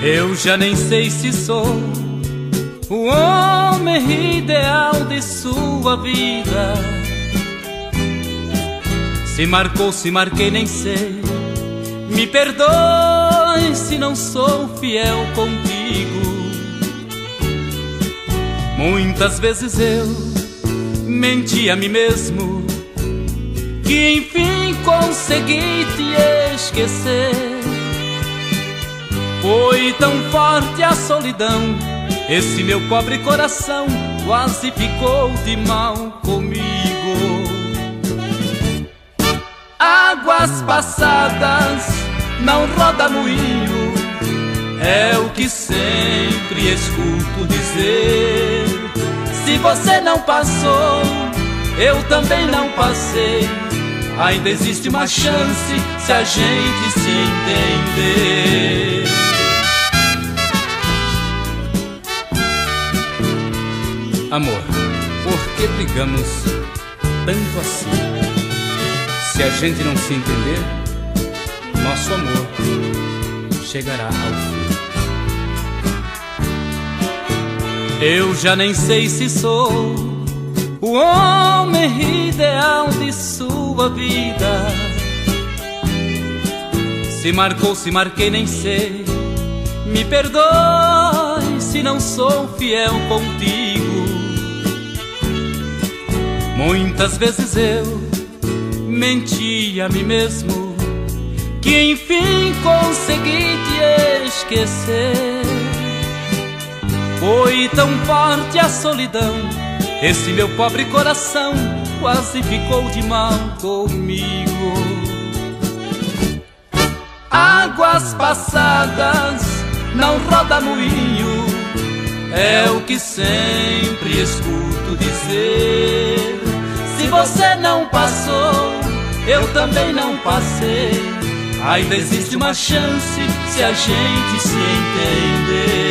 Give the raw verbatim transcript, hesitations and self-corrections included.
Eu já nem sei se sou o homem ideal de sua vida. Se marcou, se marquei, nem sei. Me perdoe se não sou fiel contigo. Muitas vezes eu menti a mim mesmo, que enfim consegui te esquecer. Foi tão forte a solidão, esse meu pobre coração quase ficou de mal comigo. Águas passadas não roda moinho, é o que sempre escuto dizer. Se você não passou, eu também não passei. Ainda existe uma chance se a gente se entender. Amor, por que brigamos tanto assim? Se a gente não se entender, nosso amor chegará ao fim. Eu já nem sei se sou o homem ideal de sua vida. Se marcou, se marquei, nem sei. Me perdoe se não sou fiel contigo. Muitas vezes eu menti a mim mesmo, que enfim consegui te esquecer. Foi tão forte a solidão, esse meu pobre coração quase ficou de mal comigo. Águas passadas não roda moinho, é o que sempre escuto dizer. Se você não passou, eu também não passei. Ainda existe uma chance se a gente se entender.